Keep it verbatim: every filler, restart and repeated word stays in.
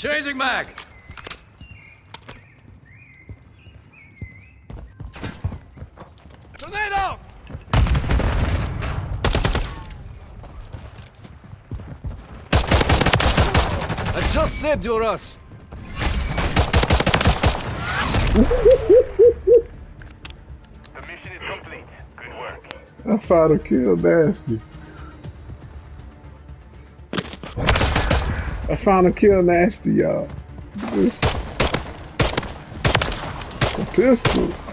Changing mag! Grenade out! I just saved your ass! The mission is complete. Good work. I found a kill nasty. I found a kill nasty, y'all. This a pistol.